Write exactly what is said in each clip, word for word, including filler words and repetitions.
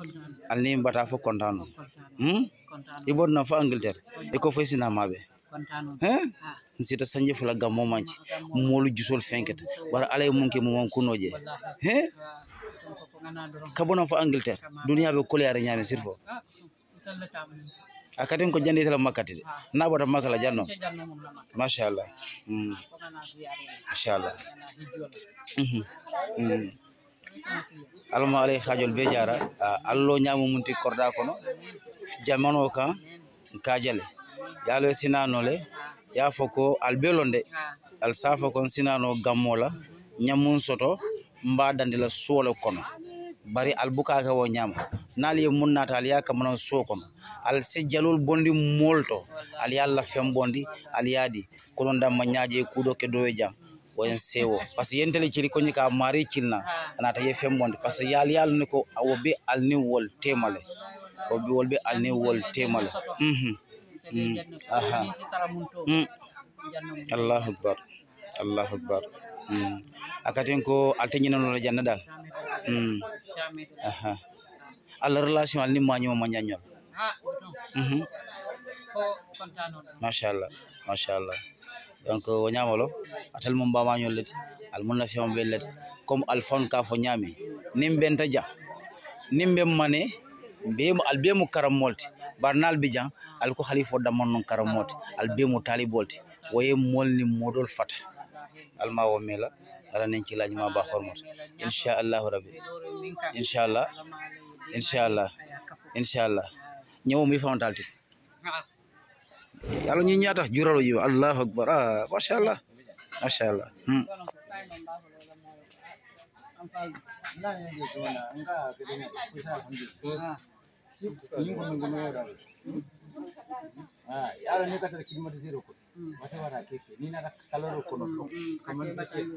alni mbata fo kontano hmm ibodna fo Angleterre e ko fo sina mabe hein sita sanje fula gammo manci molu jusol fenkete wara alay munke mo kunoje hein kabona fo Angleterre dunia be kolere nyame sirfo akaten ko jandi tala makati de na bota makala janno mashallah hmm inshallah hmm alma alay khajol be jara allo nyamu munti korda kono jamano kan kajale yalo sinano le ya foko albelonde al safa kon sinano gammola nyamun soto mba dandila solo kono bari albuka ka wo nyama nali munnata al yaka manon so kono al sejjalul bondi molto al yalla fem bondi al yadi kono ndam nyaaje kudo ke doye jam woyen sewo parce que yentele ci ko nyika mari cilna anata ye fem bondi parce que yal yal ne ko awobe al ni wol temale obi wolbe al ni wol temale mhm aha Allahu akbar Allahu akbar hmm akaten ko alteñina no la janna dal hmm aha alla relation al ni maño ma ñañol mhm fo contano mashallah mashallah donc o ñamalo atal mum ba mañol leti al mun na fi on bellet comme alfon ka fo ñami nimbenta ja nimbe mané be al be mu karam molti barnal bijan al ko khalifo damon non karam molti al be mu talibolti waye molni modol fata alma wo mela ala nen ci laaj ma ba xormot inshallah rabbi inshallah inshallah inshallah ñew mi fontal tit yalla ñi ñata juralo yi allahu akbar ah mashallah mashallah hmm ah yalla ni kata kidimati zero ko wata wara kefe ni na salaro ko no kamande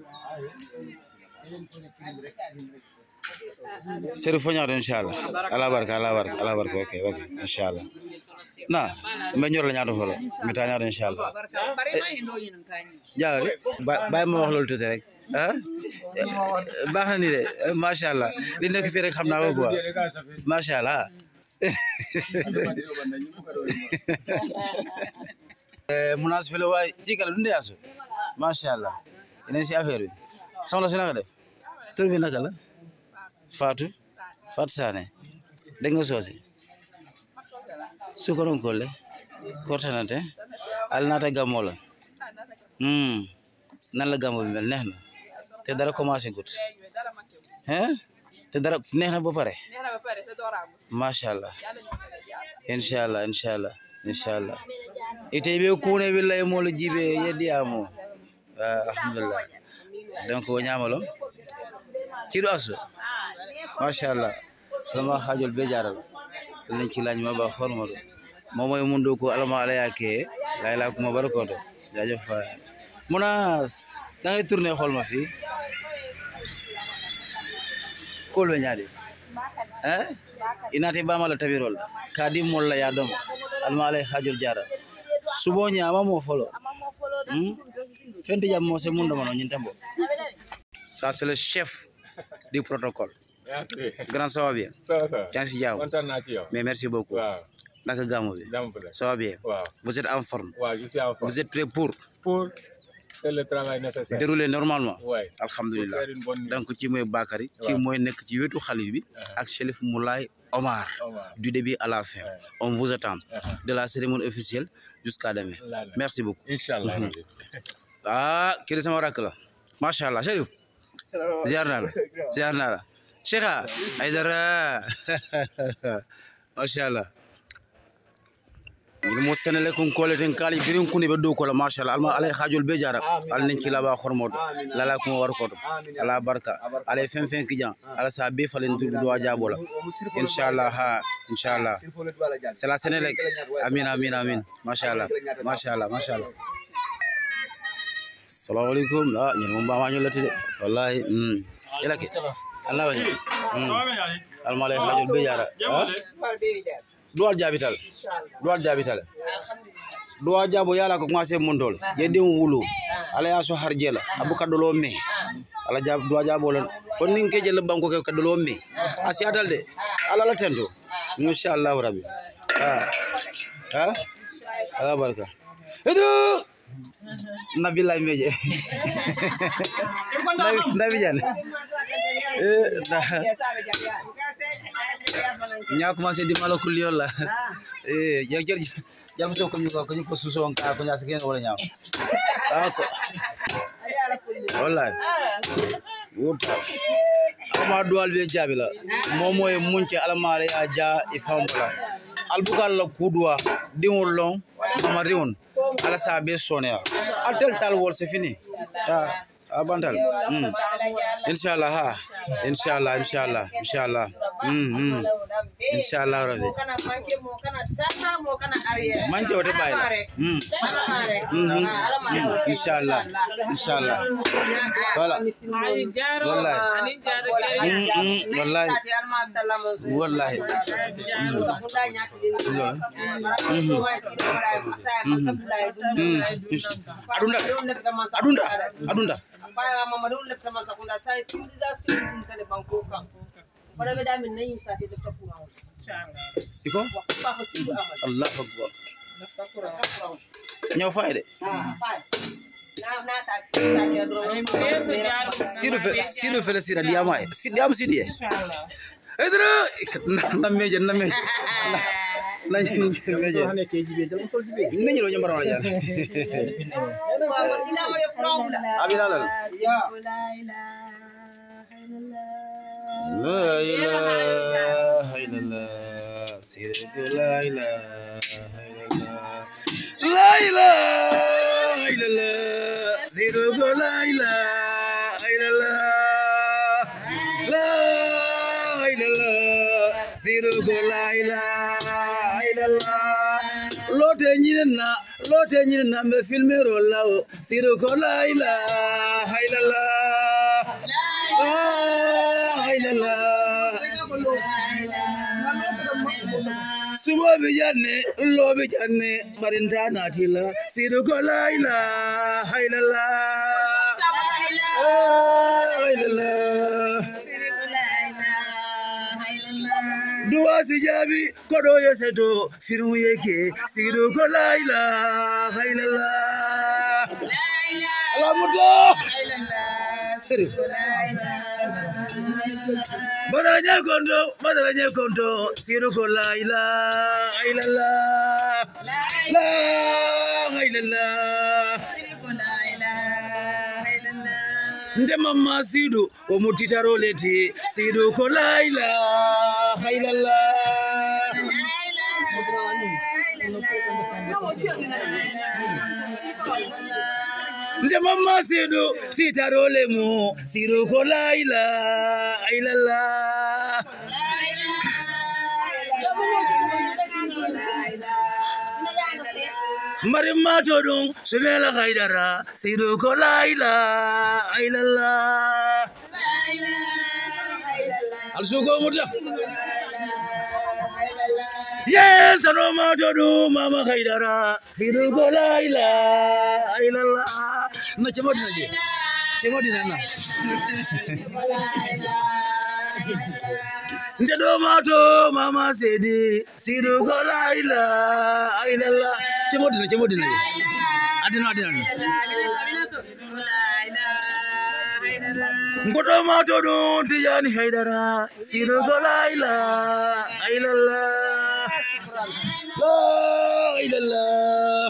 Seru fonya inshallah ala barka ala barka ala barka okay okay inshallah na me ñor la ñaata folo mi ta ñaata inshallah ja bay ma wax lol tuti rek ah baax ni de mashallah li nek fi rek xamna ko quoi mashallah eh munas fele way jigal dunde yaso mashallah ina ci affaire bi soxna ci naka def tur bi naka la Fatou Fatou Sané de nga sosé sukaron kolle kortanante al nata gamola hmm nan la gamo bi mel neexna te dara commencé gut hein te dara neexna ba pare neexna ba pare te doram mashallah inshallah inshallah inshallah ite be kuune billahi mo lo jibe yeddi amo alhamdulillah donc o ñamalo kido aso mashallah lama xajol be jaral lañ ci lañ ma ba xormol momoy mundo ko alama ala yake layla ko ma barakoto jajo fa munas da ngay tourner xol ma fi kol be ñaade hein inate bamala tabirol kadi molla ya dom alama ala xajol jaral subo ñama mo folo fendi jam mo se mundo mano ñintambo ça c'est le chef du protocole. Merci. Grand, ça va bien. Ça va, ça va. Merci, Diao. Mais merci beaucoup. Wow. Naka Gamou bi. Ça va bien. Wow. Vous êtes en forme. Ouais, je suis en forme. Vous êtes prêt pour pour faire le travail nécessaire. Dérouler normalement. Ouais. Alhamdulillah. Donc ci moy Bakary, ci moy nek ci wetu khalif bi ak Chérif Moulay Omar. Du début à la fin. Ouais. On vous attend. De la cérémonie officielle jusqu'à demain. Merci beaucoup. Inch'Allah. Ah, kiri sama rak la. Mashallah, Chérif. Ziarna ziarna Cheikha Aidara mashallah ni mo senele kon koleten kali birin kuni be do ko la mashallah alma alay khajul be jara al nin ci la ba xormodo la la ko war ko ala barka alay fen fen ki jan ala sa be falen du do ajabola inshallah ha inshallah c'est la Sénélec amin amin amin mashallah mashallah mashallah assalamu alaykum ah ñun mom ba ma ñu lati de wallahi hmm elaki Allah wani hmm alma lay xajul be jara duwal jabital duwal jabital alhamdulillah duwa jabo yala ko commencé mondol yedde wulu ala ya so harjela abu kadolo me ala jab duwa jabo lon fonnin ke jelle banko ke kadolo me asiatal de ala la tendo inshallah rabbi ah ah ala baraka Idru Nabila meje Nabi Jan eh nya commencé di malo kul yolla eh ya jël jam to ko ñu ko ñu ko suso on ka ko ñass gen wala ñaaw ah ko wallahi wuta ama duwal be jabila momo e munci almare ya ja e famula albukal la kudwa diwol long mama riwon ala sa be sonia atel tal wol c'est fini ta abantal mm. inshallah ha inshallah inshallah inshallah mm mm inshallah rabbi kana manke mo kana sasa mo kana arrière manke wote bayla mm inshallah inshallah wala wallahi wallahi wallahi adunda adunda adunda faya mama do lefta ma sakunda sai civilisation dum tane banko kan fara be dami nayi sate lefta pour inshallah iko fa ko sidu amal allah akbar lefta pour ñaw fayde ah fay na na ta ta sidu fe sidu fe sira diama sidu am sidi inshallah edra na meje na meje na meje hane ke jibe dal musol jibe ni ñiro ñambar wala yalla wa sina mo re problem abila la la ilaha illallah sirku la ilaha illallah la ilaha illallah sirku la ilaha illallah la ilaha sirku la ilaha illallah lote nyina lote nyina me filmero law sirku la ilaha illallah la ilaha subo bi janne lo bi janne barinta natila sirku la ilaha illallah la ilaha duwa si jabi kodo yeseto firu yeke siru ko la ilaha illallah la ilaha illallah siru badara nya kondo badara nya kondo siru ko la ilaha illallah la ilaha illallah siru ko la ilaha illallah nde mamma sidu o mutitaro leti sidu ko la ilaha illallah nde mamma sidu titaro lemu sidu ko la ilaha illallah Marimma to dum Sumela Haidara sidu ko la ilaha illallah la ilaha illallah alsugo muta yes no ma to dum mama Haidara sidu ko la ilaha illallah na chemodina je chemodina na nde do ma to mama sedi sidu ko la ilaha illallah chemodina chemodina adina adina ngoto ma to do tijani Haidara sidu ko la ilaha illallah la ilallah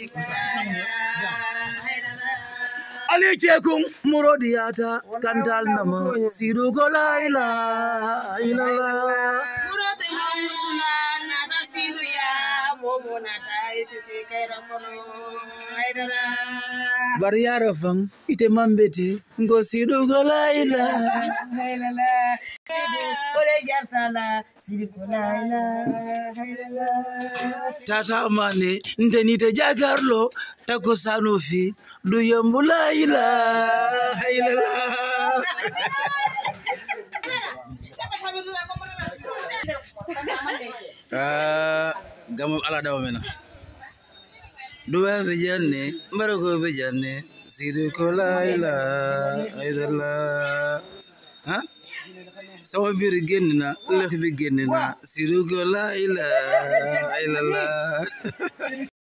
ali chekum murodiyata kantal nama sidu ko la ilaha illallah murate mamutula nata sidu ya momo nata isisi kaira kono Haidara bariyaro fang ite mambete ngo sidu ko la ilaha illallah sidu ole jartala sidu ko la ilaha illallah tata mane ndeni te jagarlo tako sanofi du yombu la ilaha illallah ah gamu ala daw mena duwa be janne barako be janne sidu ko la ilaha illallah ha sama biir génn na lëx bi génn na sirugo la ila ila la